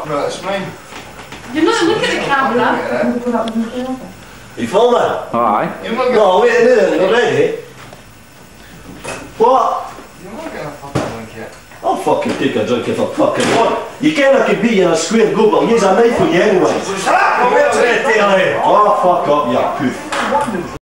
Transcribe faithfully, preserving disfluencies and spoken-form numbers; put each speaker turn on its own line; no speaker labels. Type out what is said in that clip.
Right, that's me.
You're not looking at the camera.
You follow that?
Alright.
You're not
No, wait a minute, not ready. What?
You're not going to fucking drink yet.
I'll fucking take a drink if I fucking want. You can't keep being a square go, but I'll use a knife on you anyway.
Shut up! I'm here to
Oh, fuck up, you poof.